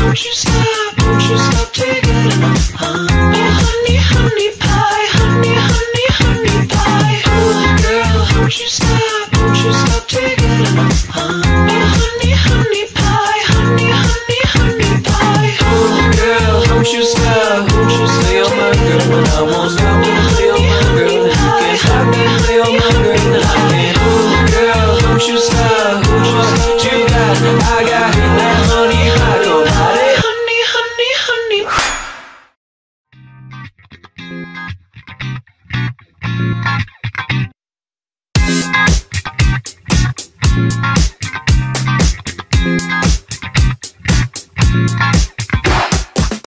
don't you stop, don't you stop till you get enough, huh? Oh honey, honey pie, honey, honey, honey pie. Oh girl, don't you stop till you get enough, huh? Oh honey, honey pie, honey, honey, honey pie. Oh girl, don't you stop, stay on my girl, when I won't stop, stay on my girl. You can't stop me, stay on my girl, and I can't. Oh girl, don't you stop, you got, I got that honey hot, go hot, honey, honey, honey.